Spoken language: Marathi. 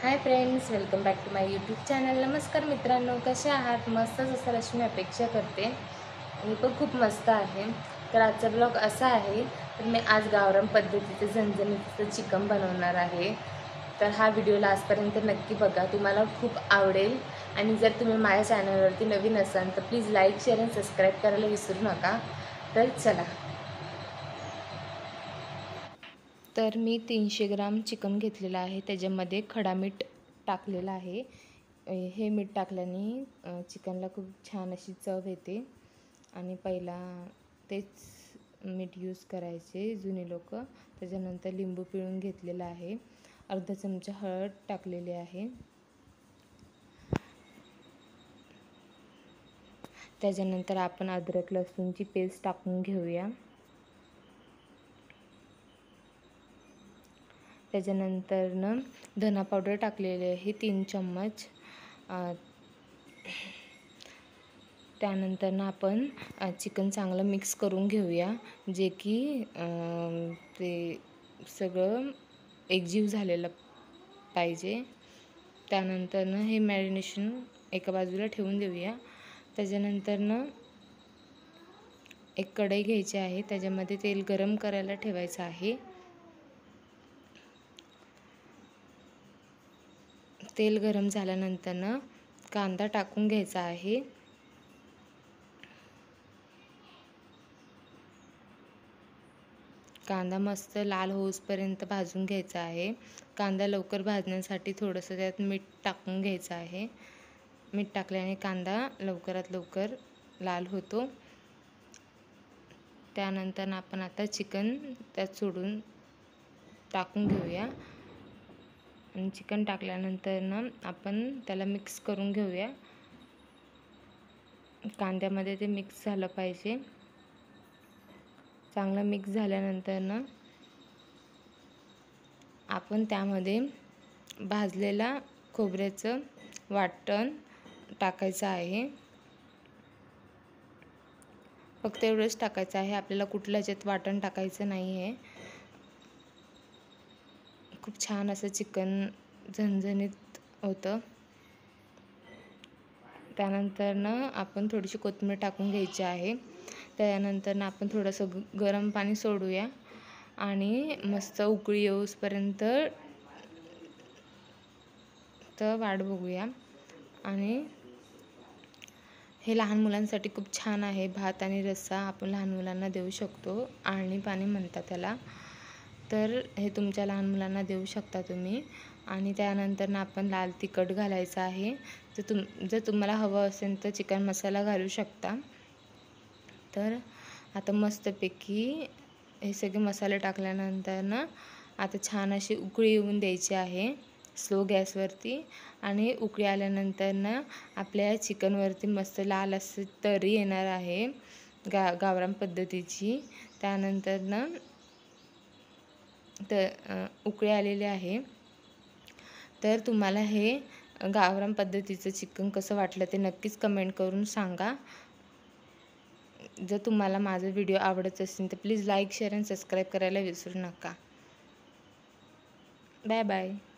High friends, welcome back to my YouTube channel. नमस्कार मित्रांनो, कसे आहात? मस्तच असाल अशी मी अपेक्षा करते. मी पण खूप मस्त आहे. तर आजचा ब्लॉग असा आहे, तर मी आज गावरान पद्धतीचे झणझणीचं चिकन बनवणार आहे. तर हा व्हिडिओ लास्टपर्यंत नक्की बघा, तुम्हाला खूप आवडेल. आणि जर तुम्ही माझ्या चॅनलवरती नवीन असाल तर प्लीज लाईक, शेअर आणि सबस्क्राईब करायला विसरू नका. तर चला. तर मी 300 ग्राम चिकन घेतलेलं आहे. त्याच्यामध्ये खडा मीठ टाकलेलं आहे. हे मीठ टाकल्याने चिकनला खूप छान अशी चव येते. आणि पहिला तेच मीठ यूज करायचे जुने लोक. त्याच्यानंतर लिंबू पिळून घेतलेलं आहे. अर्धा चमचा हळद टाकलेली आहे. त्याच्यानंतर आपण अद्रक लसूणची पेस्ट टाकून घेऊया. त्याच्यानंतर धना पावडर टाकलेली आहे 3 चम्मच. त्यानंतर आपण चिकन चांगलं मिक्स करून घेऊया, जे की ते सगळं एकजीव झालेलं पाहिजे. त्यानंतर हे मॅरिनेशन एका बाजूला ठेवून देऊया. त्याच्यानंतर एक कढई घ्यायची आहे. त्याच्यामध्ये तेल गरम करायला ठेवायचं आहे. तेल गरम झाल्यानंतर कांदा टाकून घ्यायचा आहे. कांदा मस्त लाल होईपर्यंत भाजून घ्यायचा आहे. कांदा लवकर भाजण्यासाठी थोडंसं त्यात मीठ टाकून घ्यायचं आहे. मीठ टाकल्याने कांदा लवकरात लवकर लाल होतो. त्यानंतर आपण आता चिकन त्यात सोडून टाकून घेऊया. आणि चिकन टाकल्यानंतर आपण त्याला मिक्स करून घेऊया. कांद्यामध्ये ते मिक्स झालं पाहिजे. चांगलं मिक्स झाल्यानंतर आपण त्यामध्ये भाजलेला खोबऱ्याचं वाटण टाकायचं आहे. फक्त एवढंच टाकायचं आहे, आपल्याला कुठल्या ह्याच्यात वाटण टाकायचं नाही आहे. खूप छान असं चिकन झणझणीत होतं. त्यानंतर आपण थोडीशी कोथिंबीर टाकून घ्यायची आहे. त्यानंतर आपण थोडंसं गरम पाणी सोडूया आणि मस्त उकळी येऊसपर्यंत वाट बघूया. आणि हे लहान मुलांसाठी खूप छान आहे. भात आणि रस्सा आपण लहान मुलांना देऊ शकतो. आळणी पाणी म्हणतात त्याला. तर हे तुमच्या लहान मुलांना देऊ शकता तुम्ही. आणि त्यानंतर आपण लाल तिखट घालायचं आहे. जर तुम्हाला हवं असेल तर चिकन मसाला घालू शकता. तर आता मस्तपैकी हे सगळे मसाले टाकल्यानंतर आता छान अशी उकळी येऊन द्यायची आहे स्लो गॅसवरती. आणि उकळी आल्यानंतर आपल्या चिकनवरती मस्त लाल असं तरी येणार आहे गावरान पद्धतीची. त्यानंतर उकळी आलेली आहे. तर तुम्हाला हे गावरान पद्धतीचं चिकन कसं वाटलं ते नक्कीच कमेंट करून सांगा. जर तुम्हाला माझा व्हिडिओ आवडत असेल तर प्लीज लाईक, शेअर आणि सबस्क्राईब करायला विसरू नका. Bye bye.